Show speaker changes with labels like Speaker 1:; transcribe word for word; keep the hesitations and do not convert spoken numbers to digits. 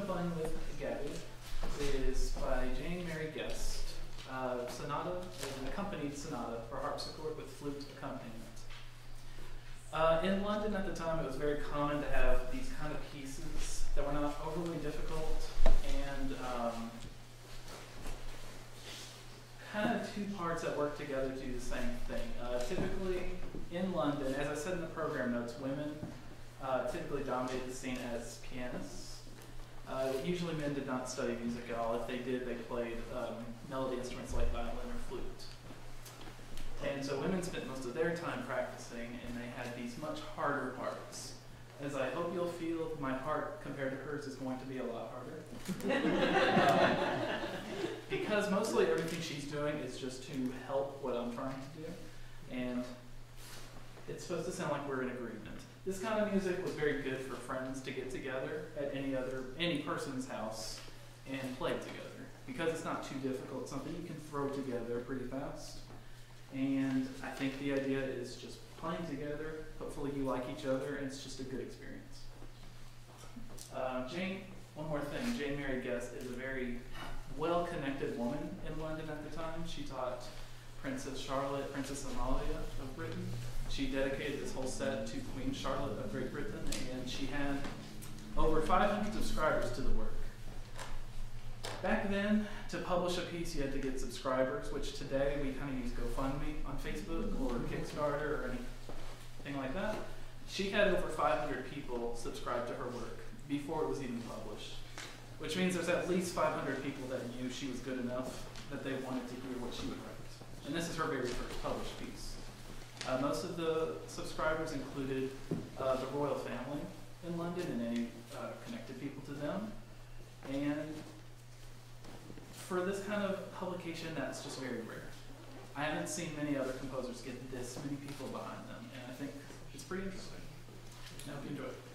Speaker 1: playing with Gabby is by Jane Mary Guest, uh, Sonata, an accompanied sonata for harpsichord with flute accompaniment. Uh, in London at the time, it was very common to have these kind of pieces that were not overly difficult and um, kind of two parts that work together to do the same thing. Uh, typically, in London, as I said in the program notes, women uh, typically dominated the scene as pianists. Uh, usually men did not study music at all. If they did, they played um, melody instruments like violin or flute. And so women spent most of their time practicing, and they had these much harder parts. As I hope you'll feel, my part compared to hers is going to be a lot harder. um, because mostly everything she's doing is just to help what I'm trying to do. And it's supposed to sound like we're in agreement. This kind of music was very good for friends to get together at any other, any person's house and play together. Because it's not too difficult, it's something you can throw together pretty fast. And I think the idea is just playing together. Hopefully you like each other, and it's just a good experience. Uh, Jane, one more thing. Jane Mary Guest is a very well-connected woman in London at the time. She taught Princess Charlotte, Princess Amalia of Britain. She dedicated this whole set to Queen Charlotte of Great Britain, and she had over five hundred subscribers to the work. Back then, to publish a piece, you had to get subscribers, which today we kind of use GoFundMe on Facebook or Kickstarter or anything like that. She had over five hundred people subscribe to her work before it was even published, which means there's at least five hundred people that knew she was good enough that they wanted to hear what she would write. And this is her very first published piece. Uh, most of the subscribers included uh, the royal family in London and any uh, connected people to them. And for this kind of publication, that's just very rare. I haven't seen many other composers get this many people behind them, and I think it's pretty interesting. I hope you enjoy it.